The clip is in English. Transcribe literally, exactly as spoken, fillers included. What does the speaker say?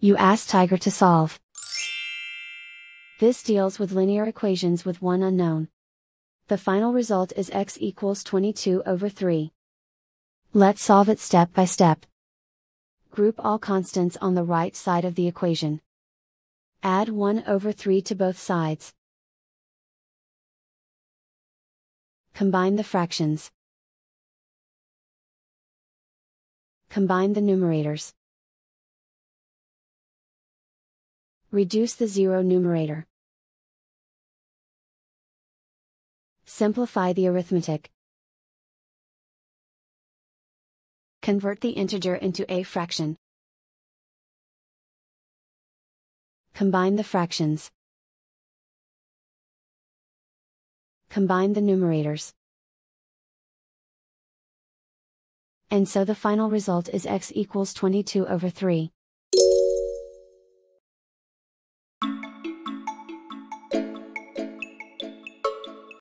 You ask Tiger to solve. This deals with linear equations with one unknown. The final result is x equals twenty-two over three. Let's solve it step by step. Group all constants on the right side of the equation. Add one over three to both sides. Combine the fractions. Combine the numerators. Reduce the zero numerator. Simplify the arithmetic. Convert the integer into a fraction. Combine the fractions. Combine the numerators. And so the final result is x equals twenty-two over three.